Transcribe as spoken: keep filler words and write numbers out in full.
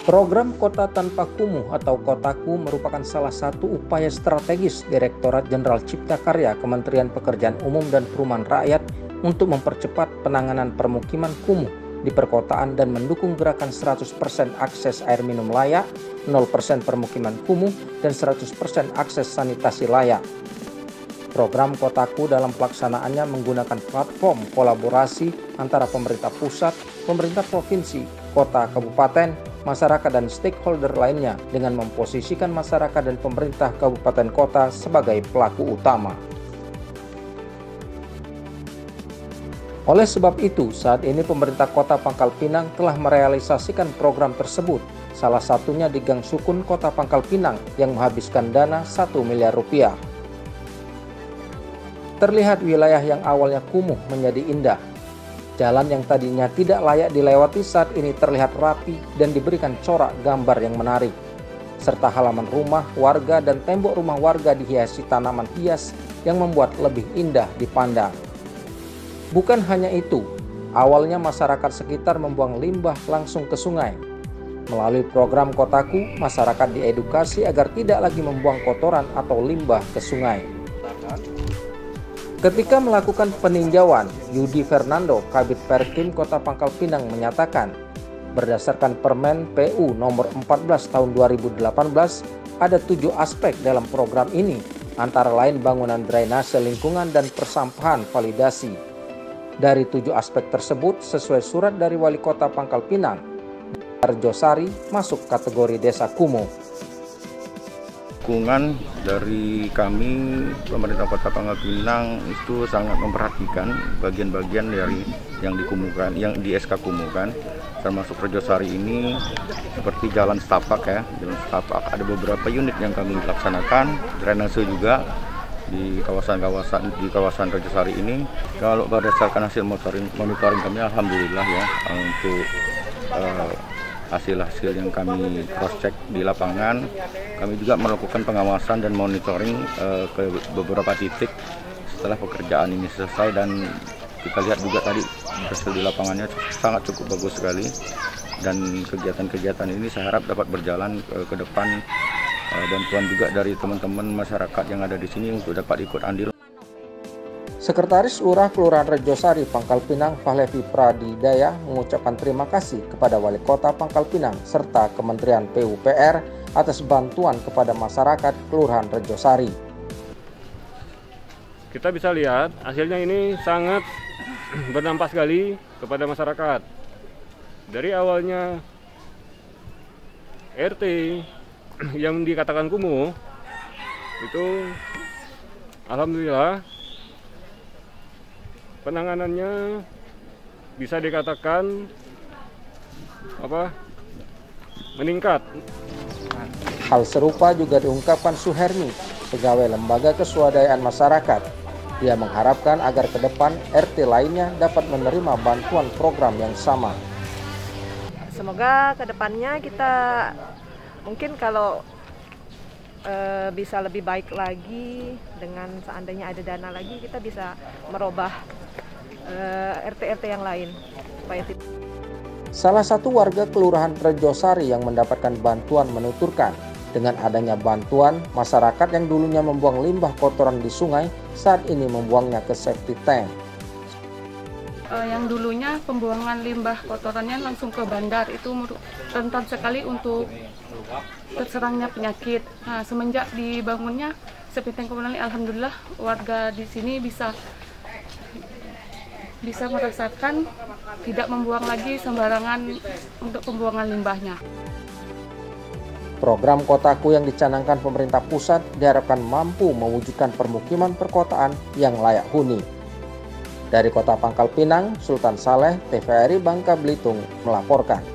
Program Kota Tanpa Kumuh atau Kotaku merupakan salah satu upaya strategis Direktorat Jenderal Cipta Karya Kementerian Pekerjaan Umum dan Perumahan Rakyat untuk mempercepat penanganan permukiman kumuh di perkotaan dan mendukung gerakan seratus persen akses air minum layak, nol persen permukiman kumuh, dan seratus persen akses sanitasi layak. Program Kotaku dalam pelaksanaannya menggunakan platform kolaborasi antara pemerintah pusat, pemerintah provinsi, kota, kabupaten, masyarakat dan stakeholder lainnya dengan memposisikan masyarakat dan pemerintah kabupaten kota sebagai pelaku utama. Oleh sebab itu, saat ini pemerintah Kota Pangkal Pinang telah merealisasikan program tersebut, salah satunya di Gang Sukun Kota Pangkal Pinang yang menghabiskan dana satu miliar rupiah. Terlihat wilayah yang awalnya kumuh menjadi indah. Jalan yang tadinya tidak layak dilewati saat ini terlihat rapi dan diberikan corak gambar yang menarik. Serta halaman rumah warga dan tembok rumah warga dihiasi tanaman hias yang membuat lebih indah dipandang. Bukan hanya itu, awalnya masyarakat sekitar membuang limbah langsung ke sungai. Melalui program Kotaku, masyarakat diedukasi agar tidak lagi membuang kotoran atau limbah ke sungai. Ketika melakukan peninjauan, Yudi Fernando, Kabid Perkim Kota Pangkal Pinang menyatakan, berdasarkan Permen P U nomor empat belas tahun dua ribu delapan belas, ada tujuh aspek dalam program ini, antara lain bangunan drainase lingkungan dan persampahan validasi. Dari tujuh aspek tersebut, sesuai surat dari Wali Kota Pangkal Pinang, Rejosari masuk kategori desa kumuh. Dukungan dari kami pemerintah Kota Pangkal Pinang itu sangat memperhatikan bagian-bagian dari yang dikumuhkan, yang di S K kumuhkan, termasuk Rejosari ini seperti jalan setapak ya, jalan setapak ada beberapa unit yang kami laksanakan, drainase juga di kawasan-kawasan di kawasan Rejosari ini. Kalau berdasarkan hasil monitoring, monitoring kami alhamdulillah ya untuk uh, hasil-hasil yang kami cross check di lapangan, kami juga melakukan pengawasan dan monitoring uh, ke beberapa titik setelah pekerjaan ini selesai, dan kita lihat juga tadi hasil di lapangannya sangat cukup bagus sekali, dan kegiatan-kegiatan ini saya harap dapat berjalan uh, ke depan. Uh, bantuan juga dari teman-teman masyarakat yang ada di sini untuk dapat ikut andil. Sekretaris Lurah Kelurahan Rejosari Pangkal Pinang, Fahlevi Pradidaya, mengucapkan terima kasih kepada Wali Kota Pangkal Pinang serta Kementerian P U P R atas bantuan kepada masyarakat Kelurahan Rejosari. Kita bisa lihat hasilnya ini sangat berdampak sekali kepada masyarakat. Dari awalnya R T yang dikatakan kumuh itu alhamdulillah penanganannya bisa dikatakan apa meningkat. Hal serupa juga diungkapkan Suhermi, pegawai Lembaga Keswadayaan Masyarakat. Dia mengharapkan agar ke depan R T lainnya dapat menerima bantuan program yang sama. Semoga ke depannya kita mungkin kalau e, bisa lebih baik lagi, dengan seandainya ada dana lagi, kita bisa merubah e, R T R T yang lain. Supaya Salah satu warga Kelurahan Rejosari yang mendapatkan bantuan menuturkan, dengan adanya bantuan, masyarakat yang dulunya membuang limbah kotoran di sungai saat ini membuangnya ke safety tank. Yang dulunya pembuangan limbah kotorannya langsung ke bandar, itu rentan sekali untuk terserangnya penyakit. Nah, semenjak dibangunnya safety tank komunal, alhamdulillah warga di sini bisa bisa merasakan tidak membuang lagi sembarangan untuk pembuangan limbahnya. Program Kotaku yang dicanangkan pemerintah pusat diharapkan mampu mewujudkan permukiman perkotaan yang layak huni. Dari Kota Pangkal Pinang, Sultan Saleh, T V R I Bangka Belitung melaporkan.